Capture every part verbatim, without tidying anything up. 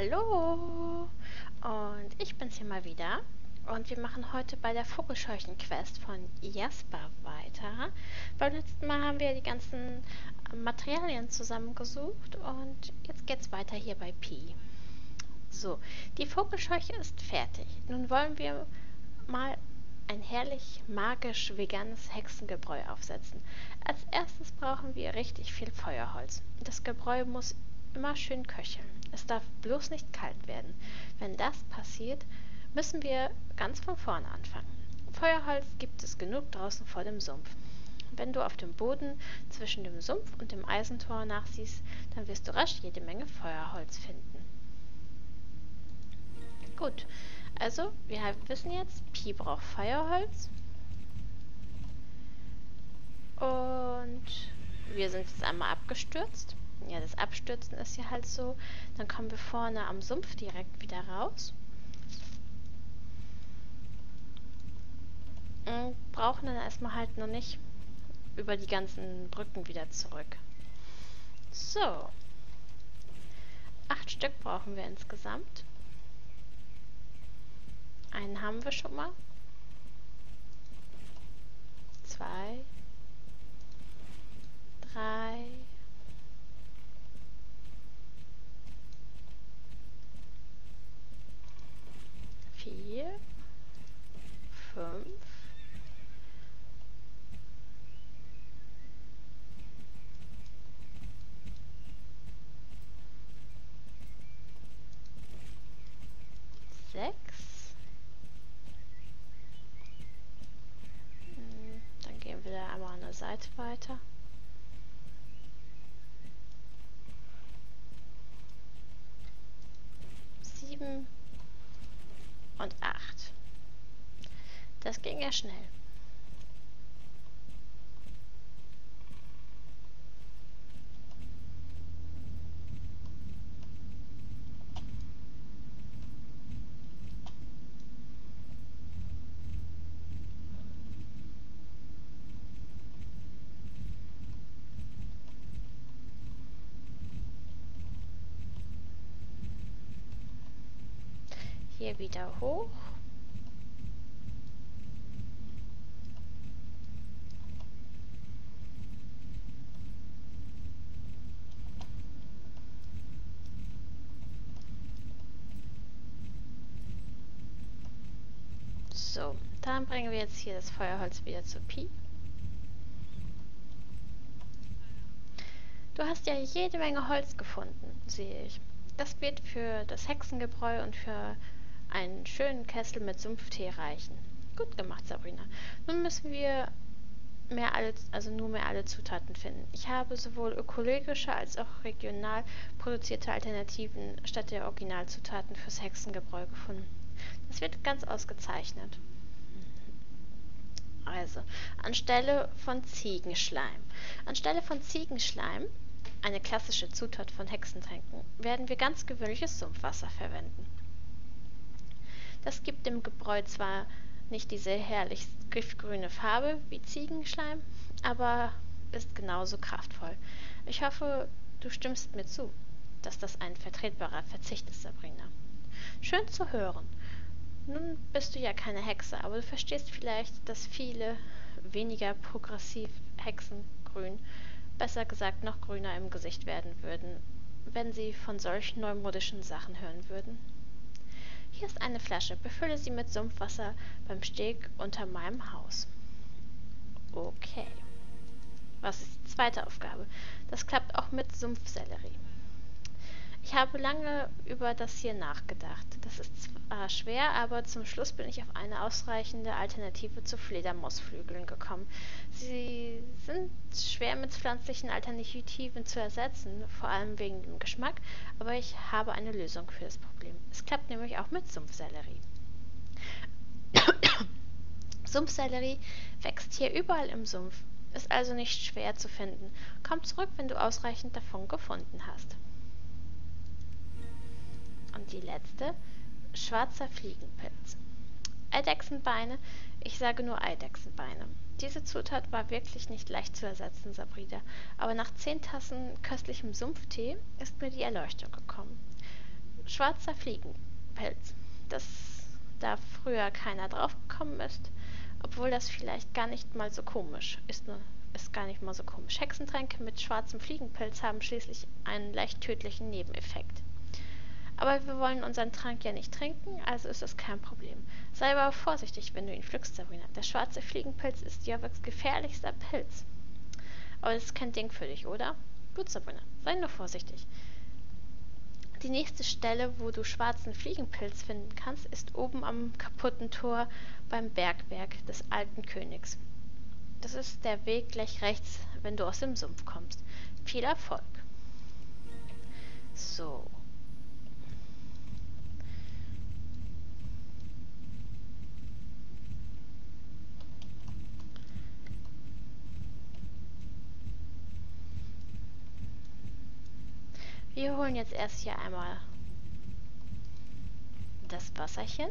Hallo! Und ich bin's hier mal wieder. Und wir machen heute bei der Vogelscheuchen-Quest von Jasper weiter. Beim letzten Mal haben wir die ganzen Materialien zusammengesucht und jetzt geht's weiter hier bei Pi. So, die Vogelscheuche ist fertig. Nun wollen wir mal ein herrlich magisch veganes Hexengebräu aufsetzen. Als erstes brauchen wir richtig viel Feuerholz. Das Gebräu muss immer schön köcheln. Es darf bloß nicht kalt werden. Wenn das passiert, müssen wir ganz von vorne anfangen. Feuerholz gibt es genug draußen vor dem Sumpf. Wenn du auf dem Boden zwischen dem Sumpf und dem Eisentor nachsiehst, dann wirst du rasch jede Menge Feuerholz finden. Gut, also wir wissen jetzt, Pi braucht Feuerholz. Und wir sind jetzt einmal abgestürzt. Ja, das Abstürzen ist ja halt so. Dann kommen wir vorne am Sumpf direkt wieder raus. Und brauchen dann erstmal halt noch nicht über die ganzen Brücken wieder zurück. So. Acht Stück brauchen wir insgesamt. Einen haben wir schon mal. Zwei. Drei. Vier. Fünf. Sechs. Dann gehen wir da einmal an der Seite weiter. Sieben und acht. Das ging ja schnell. Hier wieder hoch. So, dann bringen wir jetzt hier das Feuerholz wieder zu Pi. Du hast ja jede Menge Holz gefunden, sehe ich. Das wird für das Hexengebräu und für einen schönen Kessel mit Sumpftee reichen. Gut gemacht, Sabrina. Nun müssen wir mehr alle, also nur mehr alle Zutaten finden. Ich habe sowohl ökologische als auch regional produzierte Alternativen statt der Originalzutaten fürs Hexengebräu gefunden. Das wird ganz ausgezeichnet. Also, anstelle von Ziegenschleim. Anstelle von Ziegenschleim, eine klassische Zutat von Hexentränken, werden wir ganz gewöhnliches Sumpfwasser verwenden. Das gibt dem Gebräu zwar nicht diese herrlich giftgrüne Farbe wie Ziegenschleim, aber ist genauso kraftvoll. Ich hoffe, du stimmst mir zu, dass das ein vertretbarer Verzicht ist, Sabrina. Schön zu hören. Nun bist du ja keine Hexe, aber du verstehst vielleicht, dass viele weniger progressiv Hexengrün, besser gesagt noch grüner im Gesicht werden würden, wenn sie von solchen neumodischen Sachen hören würden. Hier ist eine Flasche. Befülle sie mit Sumpfwasser beim Steg unter meinem Haus. Okay. Was ist die zweite Aufgabe? Das klappt auch mit Sumpfsellerie. Ich habe lange über das hier nachgedacht. Das ist zwar schwer, aber zum Schluss bin ich auf eine ausreichende Alternative zu Fledermausflügeln gekommen. Sie sind schwer mit pflanzlichen Alternativen zu ersetzen, vor allem wegen dem Geschmack, aber ich habe eine Lösung für das Problem. Es klappt nämlich auch mit Sumpfsellerie. Sumpfsellerie wächst hier überall im Sumpf, ist also nicht schwer zu finden. Komm zurück, wenn du ausreichend davon gefunden hast. Und die letzte, schwarzer Fliegenpilz. Eidechsenbeine, ich sage nur Eidechsenbeine. Diese Zutat war wirklich nicht leicht zu ersetzen, Sabrina, aber nach zehn Tassen köstlichem Sumpftee ist mir die Erleuchtung gekommen. schwarzer Fliegenpilz, dass da früher keiner drauf gekommen ist, obwohl das vielleicht gar nicht mal so komisch ist. Ne? Ist gar nicht mal so komisch. Hexentränke mit schwarzem Fliegenpilz haben schließlich einen leicht tödlichen Nebeneffekt. Aber wir wollen unseren Trank ja nicht trinken, also ist das kein Problem. Sei aber vorsichtig, wenn du ihn pflückst, Sabrina. Der schwarze Fliegenpilz ist Jorviks gefährlichster Pilz. Aber das ist kein Ding für dich, oder? Gut, Sabrina, sei nur vorsichtig. Die nächste Stelle, wo du schwarzen Fliegenpilz finden kannst, ist oben am kaputten Tor beim Bergwerk des alten Königs. Das ist der Weg gleich rechts, wenn du aus dem Sumpf kommst. Viel Erfolg. So. Wir holen jetzt erst hier einmal das Wasserchen.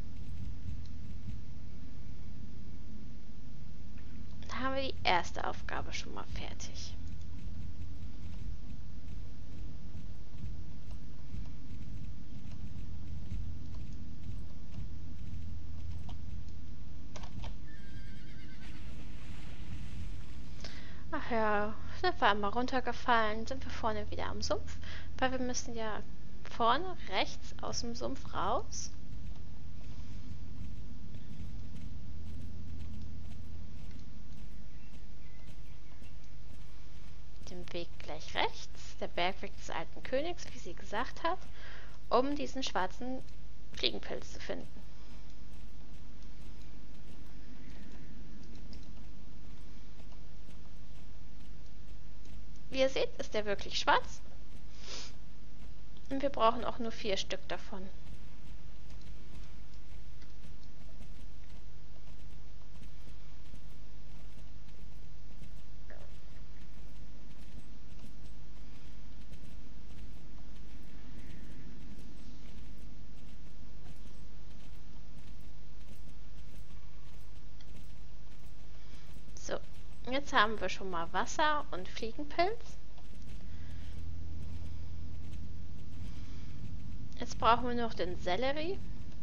Da haben wir die erste Aufgabe schon mal fertig. Ach ja, sind wir einmal runtergefallen, sind wir vorne wieder am Sumpf, weil wir müssen ja vorne rechts aus dem Sumpf raus. Den Weg gleich rechts, der Bergweg des alten Königs, wie sie gesagt hat, um diesen schwarzen Fliegenpilz zu finden. Wie ihr seht, ist der wirklich schwarz. Und wir brauchen auch nur vier Stück davon. So, jetzt haben wir schon mal Wasser und Fliegenpilz. Jetzt brauchen wir noch den Sellerie.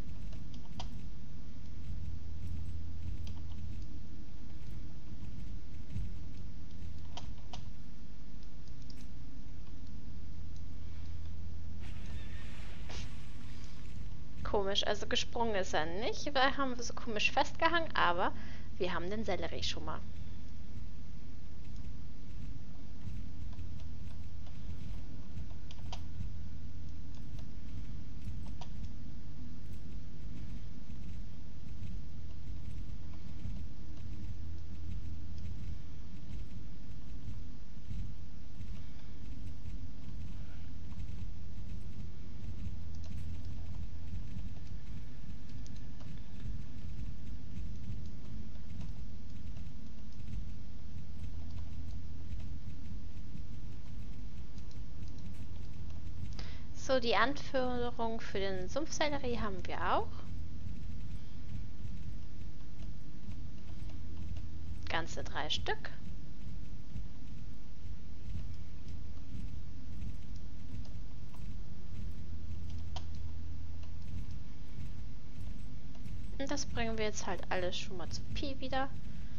Komisch, also gesprungen ist er nicht, weil haben wir so komisch festgehangen, aber wir haben den Sellerie schon mal. So, die Anführung für den Sumpfsellerie haben wir auch. Ganze drei Stück. Und das bringen wir jetzt halt alles schon mal zu Pi wieder.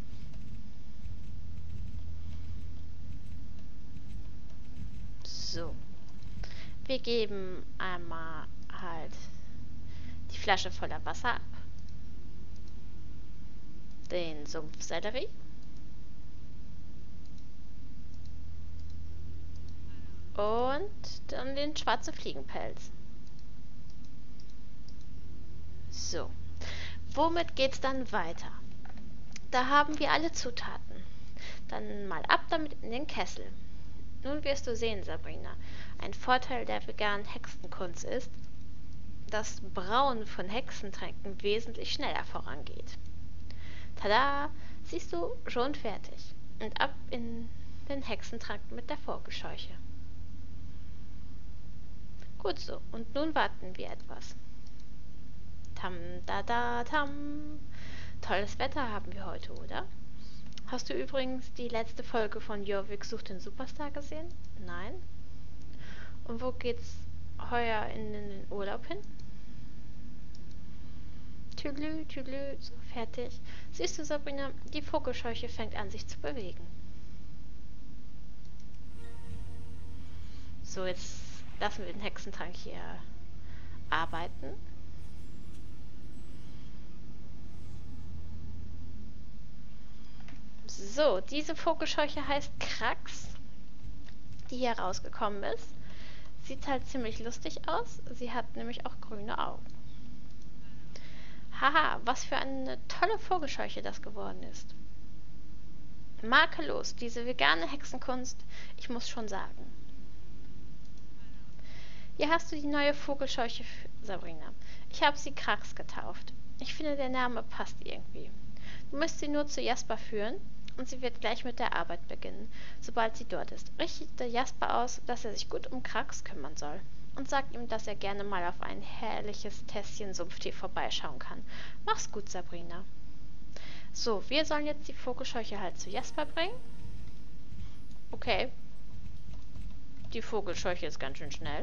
So. Wir geben einmal halt die Flasche voller Wasser ab. Den Sumpfsellerie. Und dann den schwarzen Fliegenpelz. So. Womit geht's dann weiter? Da haben wir alle Zutaten. Dann mal ab damit in den Kessel. Nun wirst du sehen, Sabrina, ein Vorteil der veganen Hexenkunst ist, dass Brauen von Hexentränken wesentlich schneller vorangeht. Tada! Siehst du, schon fertig. Und ab in den Hexentrank mit der Vogelscheuche. Gut so, und nun warten wir etwas. Tam da da tam. Tolles Wetter haben wir heute, oder? Hast du übrigens die letzte Folge von Jorvik sucht den Superstar gesehen? Nein? Und wo geht's heuer in, in den Urlaub hin. Tüdelü, tüdelü, so, fertig. Siehst du, Sabrina, die Vogelscheuche fängt an, sich zu bewegen. So, jetzt lassen wir den Hexentrank hier arbeiten. So, diese Vogelscheuche heißt Krax, die hier rausgekommen ist. Sieht halt ziemlich lustig aus. Sie hat nämlich auch grüne Augen. Haha, was für eine tolle Vogelscheuche das geworden ist. Makellos, diese vegane Hexenkunst, ich muss schon sagen. Hier hast du die neue Vogelscheuche, Sabrina. Ich habe sie Krax getauft. Ich finde, der Name passt irgendwie. Du musst sie nur zu Jasper führen und sie wird gleich mit der Arbeit beginnen, sobald sie dort ist. Richtete Jasper aus, dass er sich gut um Krax kümmern soll. Und sagt ihm, dass er gerne mal auf ein herrliches Tässchen Sumpftee vorbeischauen kann. Mach's gut, Sabrina. So, wir sollen jetzt die Vogelscheuche halt zu Jasper bringen. Okay. Die Vogelscheuche ist ganz schön schnell.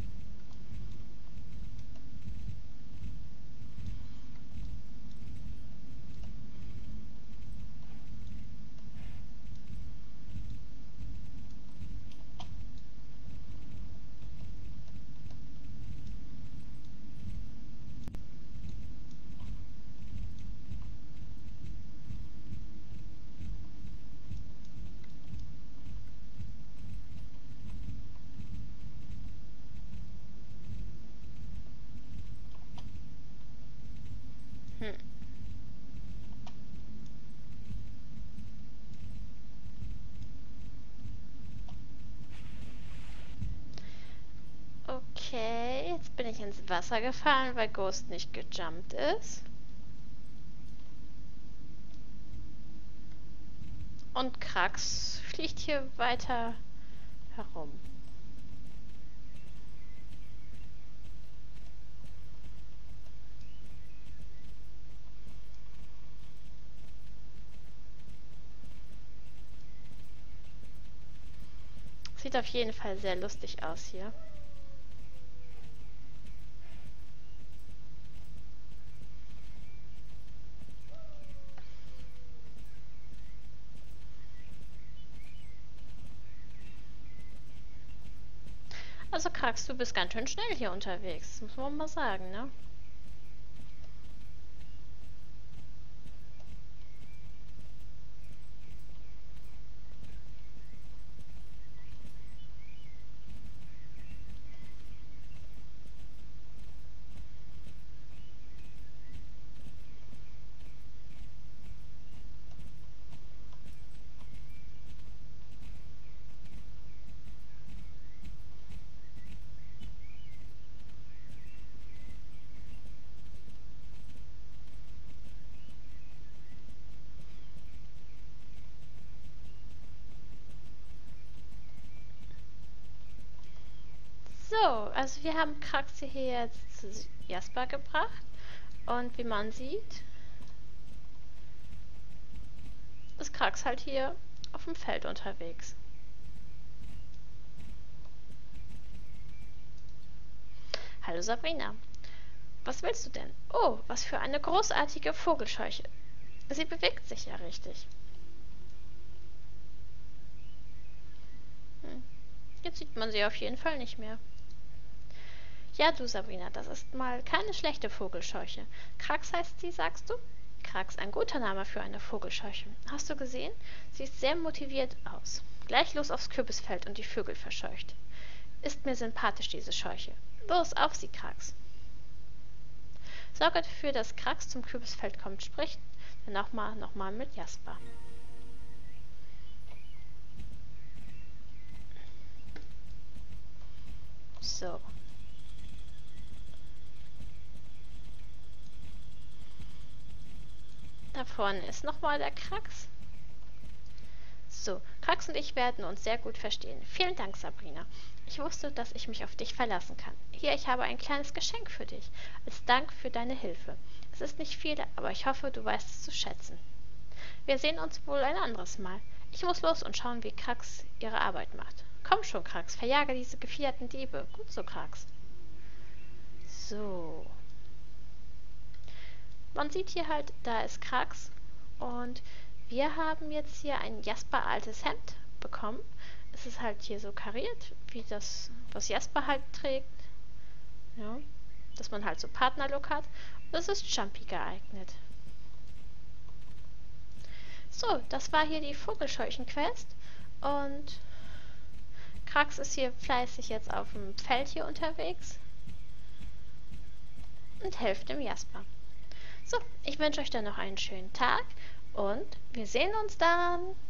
Hm. Okay, jetzt bin ich ins Wasser gefallen, weil Ghost nicht gejumpt ist. Und Krax fliegt hier weiter herum. Sieht auf jeden Fall sehr lustig aus hier. Also Krax, du bist ganz schön schnell hier unterwegs, muss man mal sagen, ne? So, also wir haben Krax hier jetzt zu Jasper gebracht und wie man sieht, ist Krax halt hier auf dem Feld unterwegs. Hallo Sabrina, was willst du denn? Oh, was für eine großartige Vogelscheuche. Sie bewegt sich ja richtig. Hm. Jetzt sieht man sie auf jeden Fall nicht mehr. Ja, du Sabrina, das ist mal keine schlechte Vogelscheuche. Krax heißt sie, sagst du? Krax, ein guter Name für eine Vogelscheuche. Hast du gesehen? Sie ist sehr motiviert aus. Gleich los aufs Kürbisfeld und die Vögel verscheucht. Ist mir sympathisch, diese Scheuche. Los, auf sie, Krax. Sorge dafür, dass Krax zum Kürbisfeld kommt, spricht dann nochmal, nochmal mit Jasper. So. Da vorne ist nochmal der Krax. So, Krax und ich werden uns sehr gut verstehen. Vielen Dank, Sabrina. Ich wusste, dass ich mich auf dich verlassen kann. Hier, ich habe ein kleines Geschenk für dich, als Dank für deine Hilfe. Es ist nicht viel, aber ich hoffe, du weißt es zu schätzen. Wir sehen uns wohl ein anderes Mal. Ich muss los und schauen, wie Krax ihre Arbeit macht. Komm schon, Krax, verjage diese gefiederten Diebe. Gut so, Krax. So. Man sieht hier halt, da ist Krax und wir haben jetzt hier ein Jasper altes Hemd bekommen. Es ist halt hier so kariert, wie das, was Jasper halt trägt. Ja, dass man halt so Partnerlook hat. Und das ist Jumpy geeignet. So, das war hier die Vogelscheuchen-Quest und Krax ist hier fleißig jetzt auf dem Feld hier unterwegs und hilft dem Jasper. So, ich wünsche euch dann noch einen schönen Tag und wir sehen uns dann.